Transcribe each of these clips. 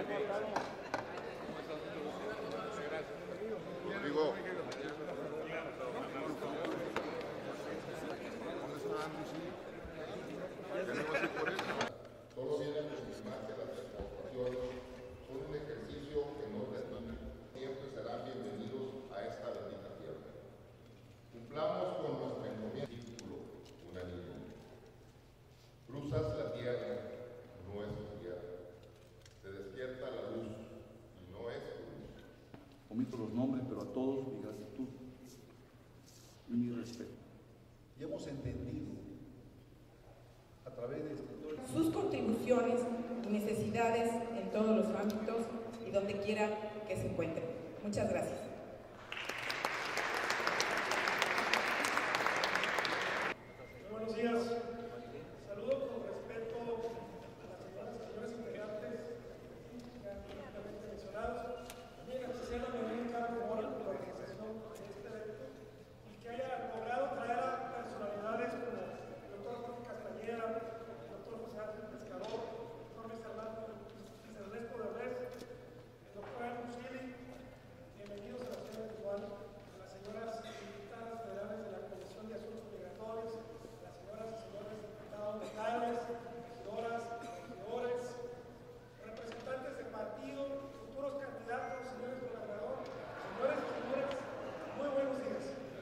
Solo viene a confirmar que las exportaciones son un ejercicio que no termina. Siempre serán bienvenidos a esta bendita tierra. Cumplamos con nuestra encomienda. Círculo unánime. Cruzas la tierra, no es tu tierra. Se despierta la luz y no es tu luz. Omito los nombres, pero a todos mi gratitud y mi respeto. Y hemos entendido a través de sus contribuciones y necesidades en todos los ámbitos y donde quiera que se encuentren. Muchas gracias. Buenos días. Saludo con respeto a las señoras y señores integrantes que han directamente mencionados. También a Gisela Medina por la organización de este evento y que haya logrado traer a personalidades como el doctor Jorge Castañeda, el doctor José Ángel Pescador, el doctor Luis Ernesto de Res, el doctor Ángel Musili. Bienvenidos a la ciudad de Tijuana, a las señoras diputadas federales de la Comisión de Asuntos Migratorios, a las señoras y señores diputados locales, regidoras, regidores, representantes de partido, futuros candidatos, señores gobernadores, señores y señoras, muy buenos días.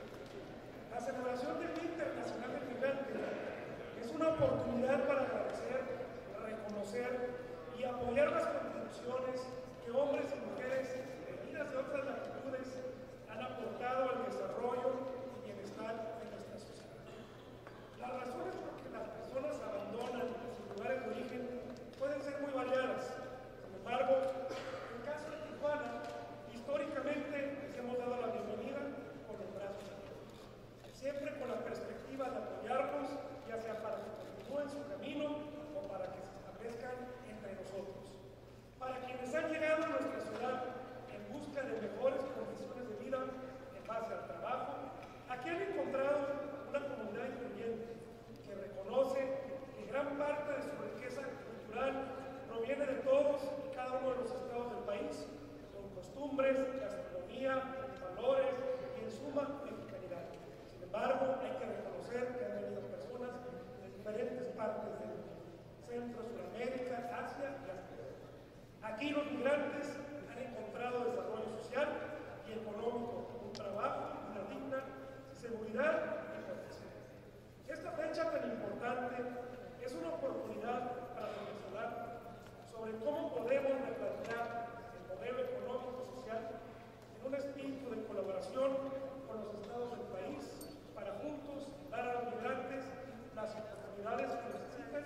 La celebración del Día Internacional del Migrante es una oportunidad para agradecer, reconocer y apoyar las contribuciones que hombres y mujeres venidas de otras latitudes han aportado al desarrollo y bienestar de nuestra sociedad. Las razones por que las personas abandonan sus lugares de origen pueden ser muy variadas. Sin embargo, en el caso de Tijuana, históricamente les hemos dado la bienvenida con los brazos abiertos, siempre con la perspectiva de apoyarlos, ya sea para que continúen su camino o para que se establezcan entre nosotros. Para quienes han llegado a nuestra ciudad en busca de mejores condiciones de vida en base al trabajo, aquí han encontrado una comunidad incluyente que reconoce que gran parte de su riqueza cultural proviene de todos y cada uno de los estados del país, con costumbres, gastronomía, valores y en suma mexicanidad. Sin embargo, hay que reconocer que han venido personas de diferentes partes del mundo, Centro, Sudamérica, Asia y hasta Europa. Aquí los migrantes han encontrado desarrollo social y económico, un trabajo, una digna seguridad y protección. Esta fecha tan importante es una oportunidad para reflexionar sobre cómo podemos replantear el modelo económico-social en un espíritu de colaboración con los estados del país para juntos dar a los migrantes las oportunidades que necesitan.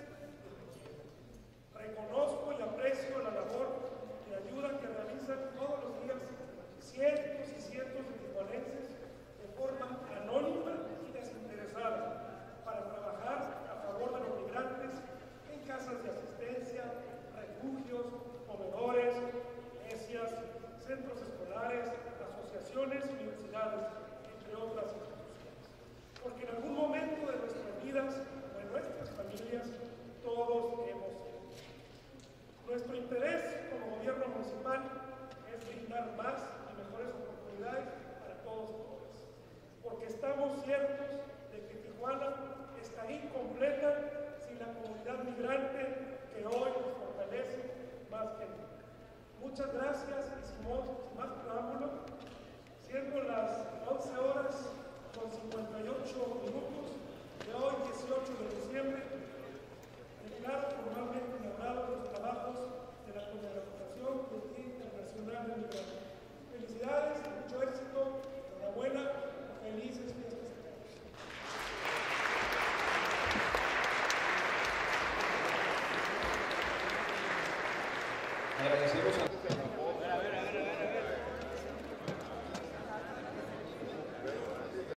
Reconozco y aprecio la labor y ayuda que realizan todos los días cientos y cientos de tijuanenses de forma anónima y desinteresada para trabajar a favor de los migrantes en casas de asistencia, refugios, comedores, iglesias, centros escolares, asociaciones, universidades, entre otras instituciones. Porque en algún momento de nuestras vidas o en nuestras familias, todos hemos sido. Nuestro interés como gobierno municipal es brindar más y mejores oportunidades para todos y todas. Porque estamos ciertos de que Tijuana estaría incompleta sin la comunidad migrante que hoy nos fortalece más que nunca. Muchas gracias y sin más preámbulo, siendo las 11 horas